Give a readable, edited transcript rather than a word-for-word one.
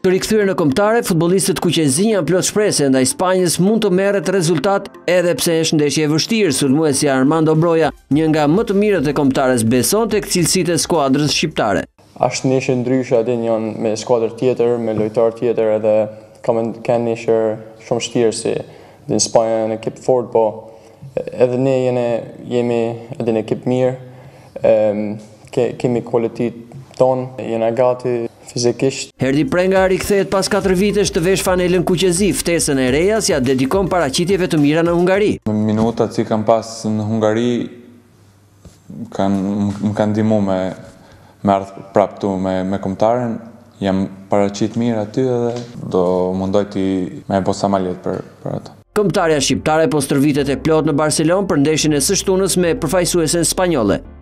Të rikthyer në kombëtare, futbollistët kuqezi janë plot shpresë ndaj Spanjës mund të merret rezultat edhe pse është ndeshje e vështirë. Sulmuesi Armando Broja, një nga më të mirët e kombëtares, beson tek cilësitë e skuadrës shqiptare. Është ndeshje ndryshe, atë janë me skuadër tjetër, me lojtar tjetër edhe kanë ndeshje shumë vështirë si në Spanjë në ekip fort, po edhe ne jemi edhe në ekip mirë. Kemi kualitet tonë, jena gati fizikisht. Herdi Prenga rikthehet pas 4 vitesh të vesh fanelën kuqezi. Ftesën e reja ja dedikon paraqitjeve të mira në Hungari. Minutat që kam pas në Hungari më kanë ndihmuar me ardh prapë këtu me kombëtaren. Jam paraqit mirë aty edhe do mundoj të më bëj sa më lehtë për atë. Kombëtarja shqiptare po stërvitet e plot në Barcelonë për ndeshjen e së shtunës me përfaqësuesen spanjolle.